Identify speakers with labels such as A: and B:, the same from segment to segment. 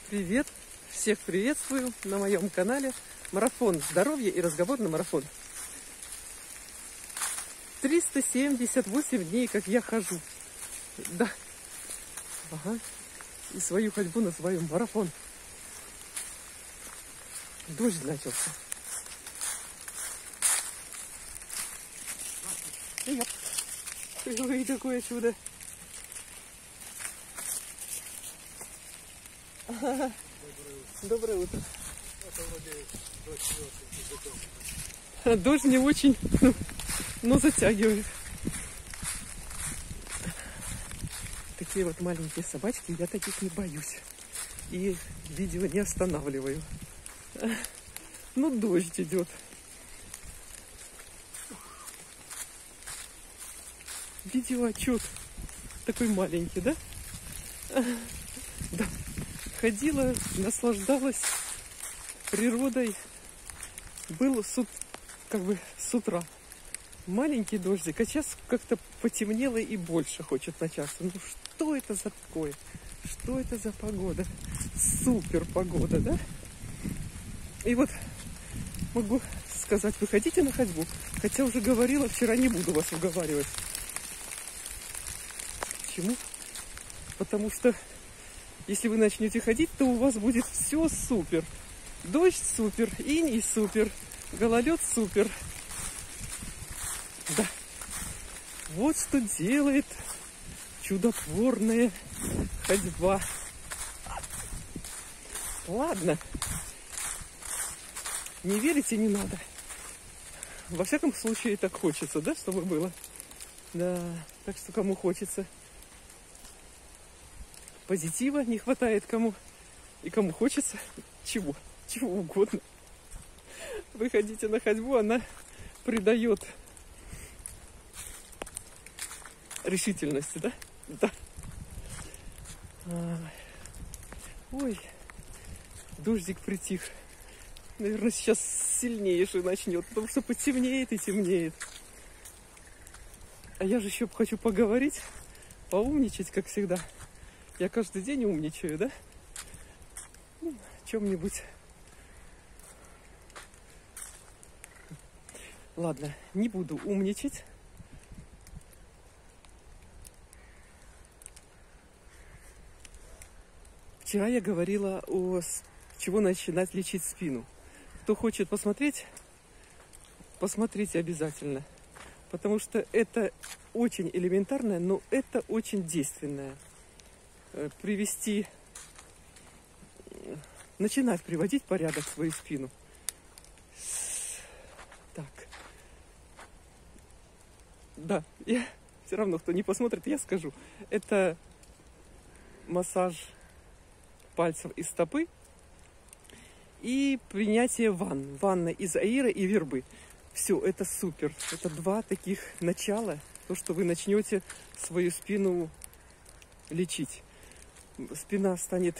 A: Привет! Всех приветствую на моем канале Марафон здоровья и разговорный марафон. 378 дней, как я хожу. Да. Ага. И свою ходьбу называю марафон. Дождь начался. Ой, какое чудо. Доброе утро. Дождь не очень, но затягивает. Такие вот маленькие собачки, я таких не боюсь. И видео не останавливаю. Ну, дождь идет. Видеоотчет такой маленький, да? Да. Ходила, наслаждалась природой. Был с утра маленький дождик, а сейчас как-то потемнело и больше хочет начаться. Ну что это за такое? Что это за погода? Супер погода, да? И вот могу сказать, выходите на ходьбу. Хотя уже говорила, вчера не буду вас уговаривать. Почему? Потому что если вы начнете ходить, то у вас будет все супер. Дождь супер, иней супер, гололед супер. Да. Вот что делает чудотворная ходьба. Ладно. Не верите, не надо. Во всяком случае, так хочется, да, чтобы было? Да, так что кому хочется. Позитива не хватает кому. И кому хочется чего? Чего угодно. Выходите на ходьбу, она придает решительности, да? Да. Ой, дождик притих. Наверное, сейчас сильнейший начнет, потому что потемнеет и темнеет. А я же еще хочу поговорить, поумничать, как всегда. Я каждый день умничаю, да? Ну, о чем-нибудь. Ладно, не буду умничать. Вчера я говорила с чего начинать лечить спину. Кто хочет посмотреть, посмотрите обязательно. Потому что это очень элементарное, но это очень действенное. Начинать приводить в порядок свою спину. Так. Да, я все равно, кто не посмотрит, я скажу. Это массаж пальцев и стопы и принятие ванны из аира и вербы. Все, это супер. Это два таких начала, то, что вы начнете свою спину лечить. Спина станет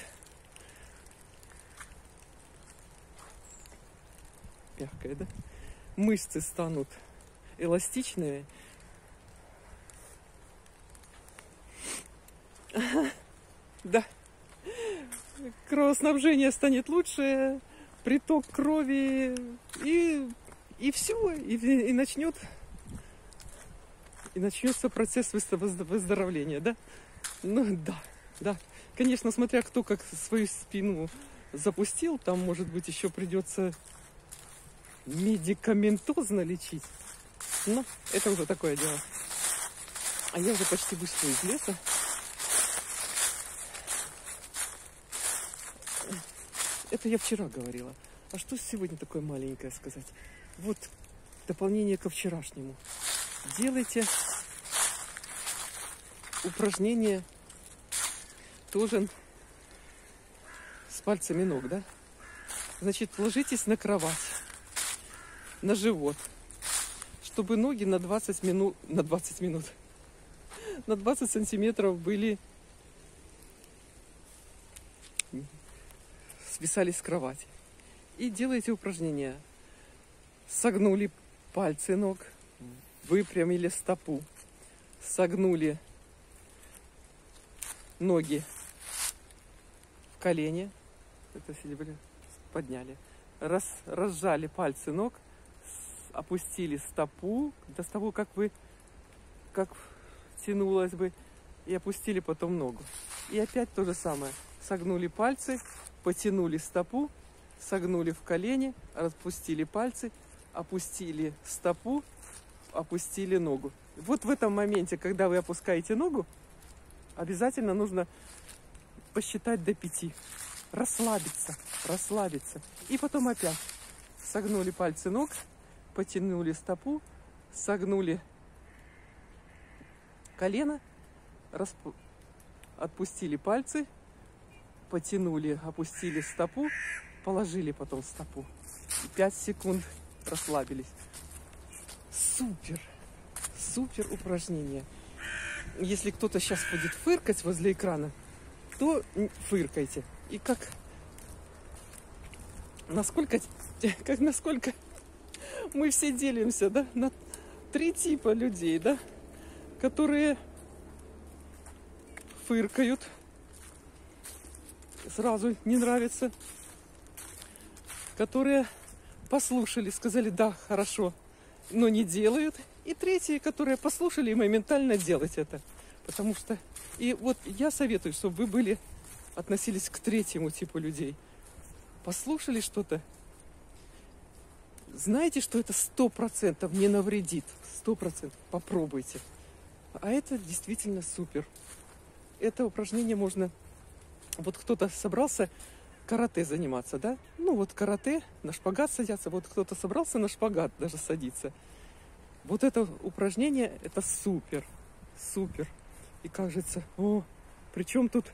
A: мягкая, да? Мышцы станут эластичные. Да. Кровоснабжение станет лучше, приток крови и все, и начнется процесс выздоровления, да? Ну да. Конечно, смотря кто как свою спину запустил, там, может быть, еще придется медикаментозно лечить. Но это уже такое дело. А я уже почти вышла из леса. Это я вчера говорила. А что сегодня такое маленькое сказать? Вот дополнение ко вчерашнему. Делайте упражнения тоже с пальцами ног, да? Значит, ложитесь на кровать, на живот, чтобы ноги на 20 сантиметров были, свисали с кровати. И делайте упражнения. Согнули пальцы ног, выпрямили стопу, согнули ноги в колени, Это серебро подняли. Разжали пальцы ног, опустили стопу до того, как тянулось бы, и опустили потом ногу. И опять то же самое. Согнули пальцы, потянули стопу, согнули в колени, распустили пальцы, опустили стопу, опустили ногу. Вот в этом моменте, когда вы опускаете ногу, обязательно нужно посчитать до 5. Расслабиться, расслабиться. И потом опять согнули пальцы ног, потянули стопу, согнули колено, отпустили пальцы, потянули, опустили стопу, положили потом стопу. 5 секунд расслабились. Супер! Супер упражнение. Если кто-то сейчас будет фыркать возле экрана, то фыркайте. И насколько мы все делимся, да, на 3 типа людей, да, которые фыркают, сразу не нравится, которые послушали, сказали, да, хорошо, но не делают. И 3, которые послушали и моментально делать это. Потому что... И вот я советую, чтобы вы относились к 3 типу людей. Послушали что-то. Знаете, что это 100% не навредит. 100%. Попробуйте. А это действительно супер. Это упражнение можно... Вот кто-то собрался карате заниматься, да? Ну вот карате, на шпагат садятся. Вот кто-то собрался на шпагат даже садиться. Вот это упражнение, это супер. Супер. И кажется, при чем тут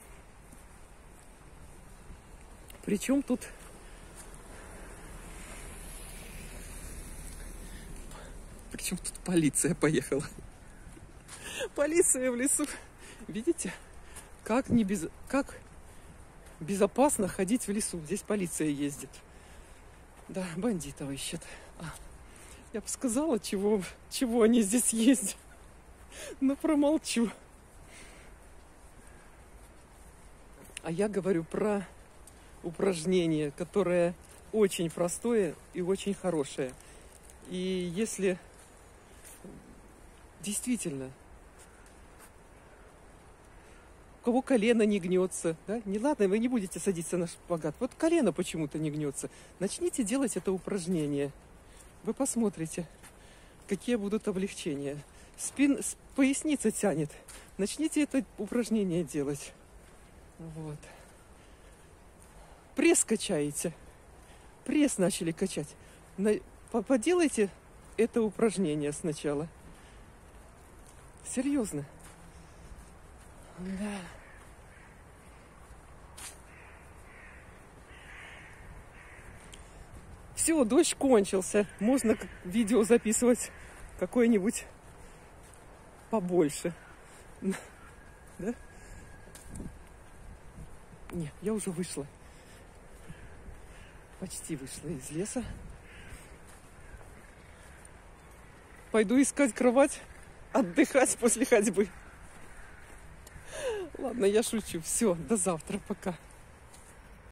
A: полиция поехала? Полиция в лесу. Видите, как безопасно ходить в лесу. Здесь полиция ездит. Да, бандитов ищет. Я бы сказала, чего они здесь ездят. Но промолчу. А я говорю про упражнение, которое очень простое и очень хорошее. И если действительно у кого колено не гнется, да, не ладно, вы не будете садиться на шпагат. Вот колено почему-то не гнется. Начните делать это упражнение. Вы посмотрите, какие будут облегчения. Поясница тянет. Начните это упражнение делать. Вот. Пресс качаете. Пресс начали качать. Поделайте это упражнение сначала. Серьезно. Да. Все, дождь кончился. Можно видео записывать какое-нибудь побольше. Да? Нет, я уже вышла. Почти вышла из леса. Пойду искать кровать, отдыхать после ходьбы. Ладно, я шучу. Все, до завтра, пока.